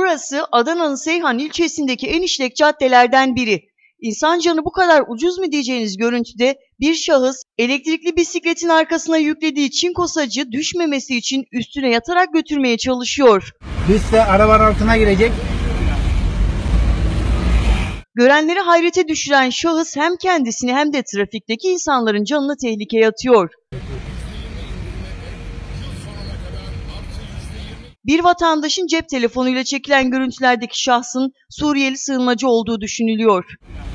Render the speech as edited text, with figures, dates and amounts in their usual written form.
Burası Adana'nın Seyhan ilçesindeki en işlek caddelerden biri. İnsan canı bu kadar ucuz mu diyeceğiniz görüntüde bir şahıs elektrikli bisikletin arkasına yüklediği çinko sacı düşmemesi için üstüne yatarak götürmeye çalışıyor. Düşse arabanın altına girecek. Görenleri hayrete düşüren şahıs hem kendisini hem de trafikteki insanların canını tehlikeye atıyor. Bir vatandaşın cep telefonuyla çekilen görüntülerdeki şahsın Suriyeli sığınmacı olduğu düşünülüyor.